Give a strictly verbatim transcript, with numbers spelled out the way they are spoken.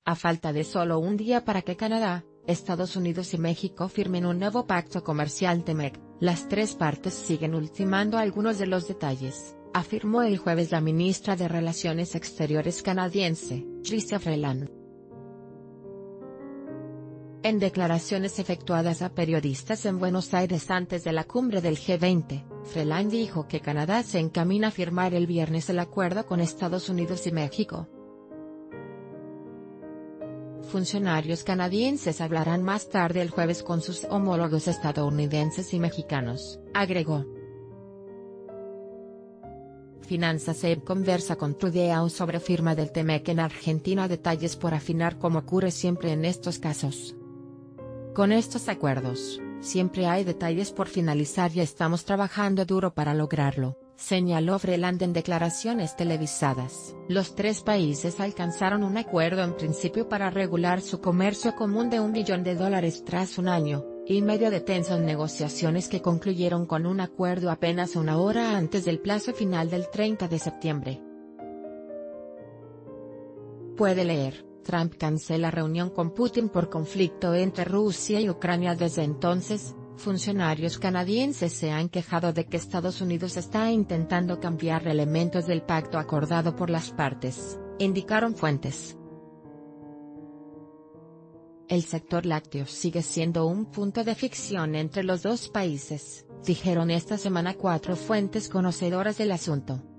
A falta de solo un día para que Canadá, Estados Unidos y México firmen un nuevo pacto comercial TEMEC, las tres partes siguen ultimando algunos de los detalles, afirmó el jueves la ministra de Relaciones Exteriores canadiense, Chrystia Freeland. En declaraciones efectuadas a periodistas en Buenos Aires antes de la cumbre del G veinte, Freeland dijo que Canadá se encamina a firmar el viernes el acuerdo con Estados Unidos y México. Funcionarios canadienses hablarán más tarde el jueves con sus homólogos estadounidenses y mexicanos, agregó. Finanzas E B conversa con Trudeau sobre firma del TEMEC en Argentina. Detalles por afinar, como ocurre siempre en estos casos. Con estos acuerdos, siempre hay detalles por finalizar y estamos trabajando duro para lograrlo, señaló Freeland en declaraciones televisadas. Los tres países alcanzaron un acuerdo en principio para regular su comercio común de un billón de dólares tras un año y medio de tensas negociaciones que concluyeron con un acuerdo apenas una hora antes del plazo final del treinta de septiembre. Puede leer: Trump cancela reunión con Putin por conflicto entre Rusia y Ucrania. Desde entonces, funcionarios canadienses se han quejado de que Estados Unidos está intentando cambiar elementos del pacto acordado por las partes, indicaron fuentes. El sector lácteo sigue siendo un punto de fricción entre los dos países, dijeron esta semana cuatro fuentes conocedoras del asunto.